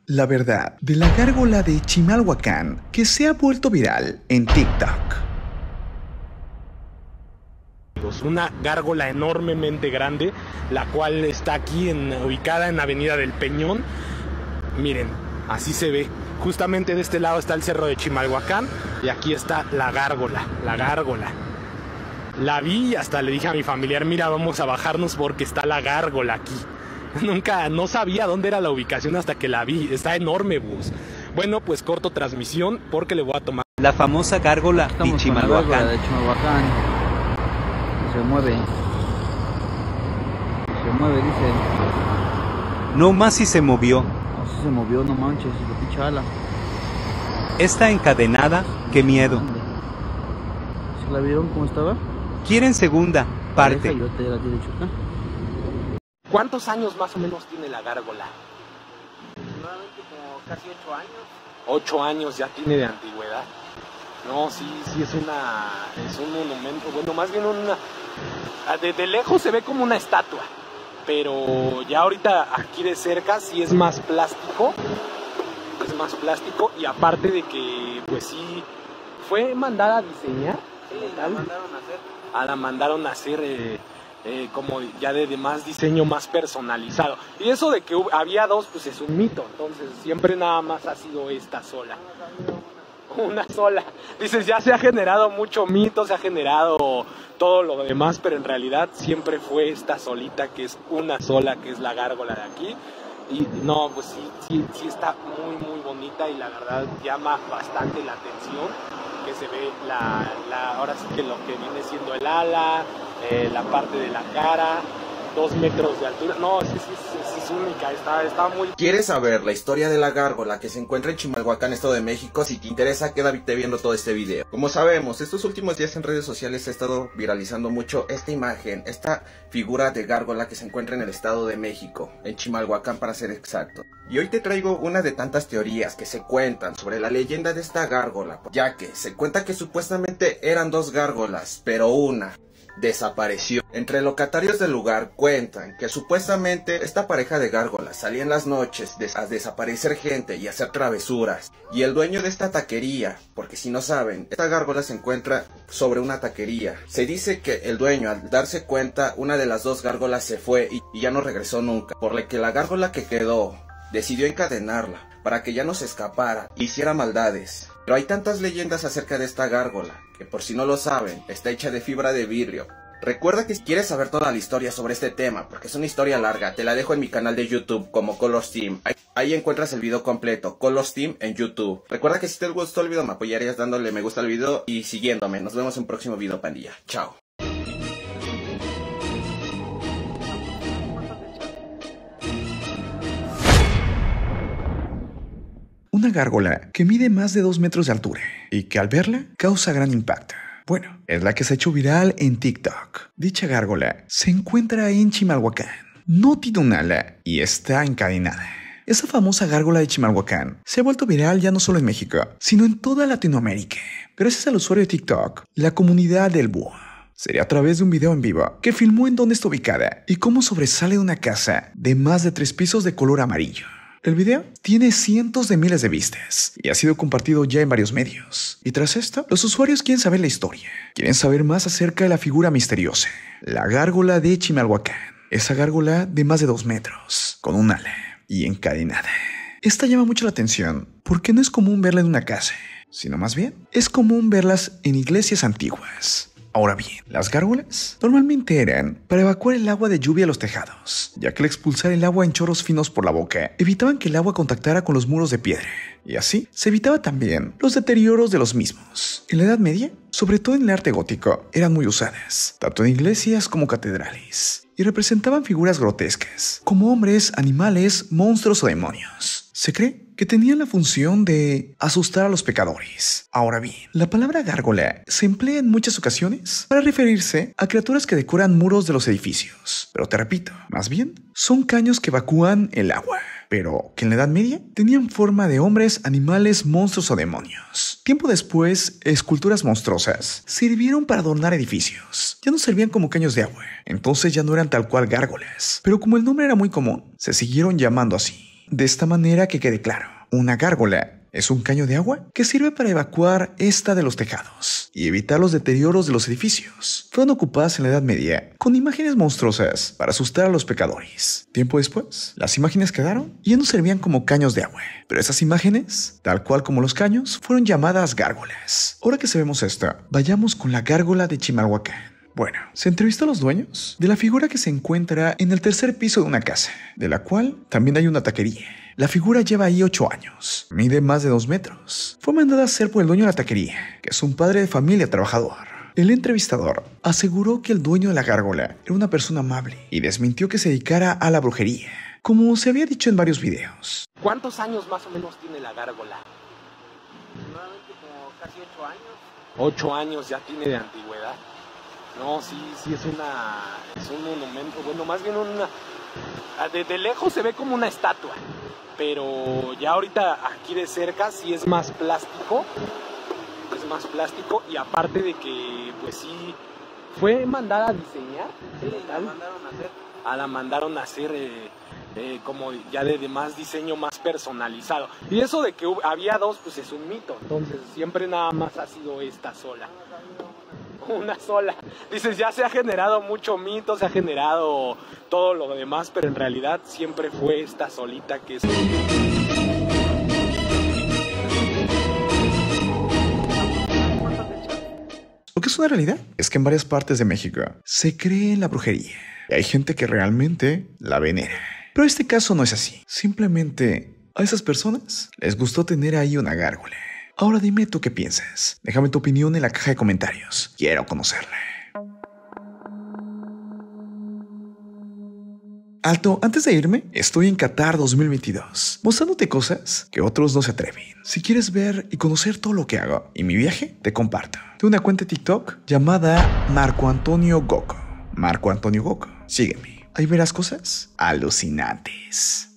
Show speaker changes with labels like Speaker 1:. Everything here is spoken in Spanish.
Speaker 1: La verdad de la gárgola de Chimalhuacán que se ha vuelto viral en TikTok.
Speaker 2: Una gárgola enormemente grande, la cual está aquí ubicada en Avenida del Peñón. Miren, así se ve. Justamente de este lado está el cerro de Chimalhuacán y aquí está la gárgola. La vi y hasta le dije a mi familiar, mira, vamos a bajarnos porque está la gárgola aquí. No sabía dónde era la ubicación hasta que la vi. Está enorme, bus. Bueno, pues corto transmisión porque le voy a tomar
Speaker 3: la famosa gárgola de Chimalhuacán.
Speaker 4: Se mueve, dice.
Speaker 3: No más si se movió.
Speaker 4: No, si se movió, no manches, la pinche ala.
Speaker 3: Está encadenada, qué miedo.
Speaker 4: ¿Se la vieron cómo estaba?
Speaker 3: Quieren segunda parte.
Speaker 2: ¿Cuántos años más o menos tiene la gárgola?
Speaker 4: Aproximadamente como casi 8 años.
Speaker 2: 8 años ya tiene de antigüedad. No, sí es un monumento, bueno, más bien de lejos se ve como una estatua, pero ya ahorita aquí de cerca sí es más plástico, y aparte de que, pues sí, fue mandada a diseñar.
Speaker 4: Sí, la mandaron a hacer.
Speaker 2: La mandaron a hacer como ya de más diseño, más personalizado. Y eso de que había dos, pues es un mito, entonces siempre nada más ha sido esta sola. Una sola. Dices, ya se ha generado mucho mito, se ha generado todo lo demás, pero en realidad siempre fue esta solita, que es una sola, que es la gárgola de aquí. Y no, pues sí está muy bonita y la verdad llama bastante la atención, que se ve ahora sí que lo que viene siendo el ala, la parte de la cara, 2 metros de altura. No, sí es única, está muy...
Speaker 5: ¿Quieres saber la historia de la gárgola que se encuentra en Chimalhuacán, Estado de México? Si te interesa, quédate viendo todo este video. Como sabemos, estos últimos días en redes sociales se ha estado viralizando mucho esta imagen, esta figura de gárgola que se encuentra en el Estado de México, en Chimalhuacán para ser exacto. Y hoy te traigo una de tantas teorías que se cuentan sobre la leyenda de esta gárgola, ya que se cuenta que supuestamente eran 2 gárgolas, pero una desapareció. Entre locatarios del lugar cuentan que supuestamente esta pareja de gárgolas salía en las noches a desaparecer gente y hacer travesuras, y el dueño de esta taquería, porque si no saben, esta gárgola se encuentra sobre una taquería, se dice que el dueño, al darse cuenta, una de las 2 gárgolas se fue y ya no regresó nunca, por lo que la gárgola que quedó decidió encadenarla para que ya no se escapara e hiciera maldades. Pero hay tantas leyendas acerca de esta gárgola, que por si no lo saben, está hecha de fibra de vidrio. Recuerda que si quieres saber toda la historia sobre este tema, porque es una historia larga, te la dejo en mi canal de YouTube como Colors Team. Ahí encuentras el video completo, Colors Team en YouTube. Recuerda que si te gustó el video me apoyarías dándole me gusta al video y siguiéndome. Nos vemos en un próximo video, pandilla. Chao.
Speaker 1: Una gárgola que mide más de 2 metros de altura y que al verla causa gran impacto. Bueno, es la que se ha hecho viral en TikTok. Dicha gárgola se encuentra en Chimalhuacán. No tiene un ala y está encadenada. Esa famosa gárgola de Chimalhuacán se ha vuelto viral ya no solo en México, sino en toda Latinoamérica. Gracias al usuario de TikTok, la comunidad del búho. Sería a través de un video en vivo que filmó en dónde está ubicada y cómo sobresale de una casa de más de 3 pisos de color amarillo. El video tiene cientos de miles de vistas y ha sido compartido ya en varios medios. Y tras esto, los usuarios quieren saber la historia. Quieren saber más acerca de la figura misteriosa, la gárgola de Chimalhuacán. Esa gárgola de más de 2 metros, con un ala y encadenada. Esta llama mucho la atención porque no es común verla en una casa, sino más bien es común verlas en iglesias antiguas. Ahora bien, las gárgolas normalmente eran para evacuar el agua de lluvia a los tejados, ya que al expulsar el agua en chorros finos por la boca, evitaban que el agua contactara con los muros de piedra, y así se evitaba también los deterioros de los mismos. En la Edad Media, sobre todo en el arte gótico, eran muy usadas, tanto en iglesias como catedrales, y representaban figuras grotescas, como hombres, animales, monstruos o demonios. Se cree que tenían la función de asustar a los pecadores. Ahora bien, la palabra gárgola se emplea en muchas ocasiones para referirse a criaturas que decoran muros de los edificios. Pero te repito, más bien, son caños que evacúan el agua, pero que en la Edad Media tenían forma de hombres, animales, monstruos o demonios. Tiempo después, esculturas monstruosas sirvieron para adornar edificios. Ya no servían como caños de agua, entonces ya no eran tal cual gárgolas, pero como el nombre era muy común, se siguieron llamando así. De esta manera que quede claro, una gárgola es un caño de agua que sirve para evacuar esta de los tejados y evitar los deterioros de los edificios. Fueron ocupadas en la Edad Media con imágenes monstruosas para asustar a los pecadores. Tiempo después, las imágenes quedaron y ya no servían como caños de agua. Pero esas imágenes, tal cual como los caños, fueron llamadas gárgolas. Ahora que sabemos esto, vayamos con la gárgola de Chimalhuacán. Bueno, se entrevistó a los dueños de la figura que se encuentra en el tercer piso de una casa, de la cual también hay una taquería. La figura lleva ahí 8 años, mide más de 2 metros. Fue mandada a hacer por el dueño de la taquería, que es un padre de familia trabajador. El entrevistador aseguró que el dueño de la gárgola era una persona amable y desmintió que se dedicara a la brujería, como se había dicho en varios videos.
Speaker 2: ¿Cuántos años más o menos tiene la gárgola?
Speaker 4: Nuevamente como casi 8 años.
Speaker 2: 8 años ya tiene de antigüedad. No, sí es un monumento, bueno, más bien de lejos se ve como una estatua, pero ya ahorita aquí de cerca sí es más plástico y aparte de que pues sí fue mandada a diseñar,
Speaker 4: Sí, la mandaron a hacer.
Speaker 2: la mandaron a hacer como ya de más diseño más personalizado, y eso de que había dos pues es un mito, entonces siempre nada más ha sido esta sola. Una sola. Dices, ya se ha generado mucho mito, se ha generado todo lo demás, pero en realidad siempre fue esta solita que es...
Speaker 1: Lo que es una realidad es que en varias partes de México se cree en la brujería y hay gente que realmente la venera. Pero este caso no es así. Simplemente a esas personas les gustó tener ahí una gárgola. Ahora dime tú qué piensas. Déjame tu opinión en la caja de comentarios. Quiero conocerla. Alto, antes de irme, estoy en Qatar 2022, mostrándote cosas que otros no se atreven. Si quieres ver y conocer todo lo que hago y mi viaje, te comparto. Tengo una cuenta de TikTok llamada Marco Antonio Goco. Marco Antonio Goco. Sígueme. Ahí verás cosas alucinantes.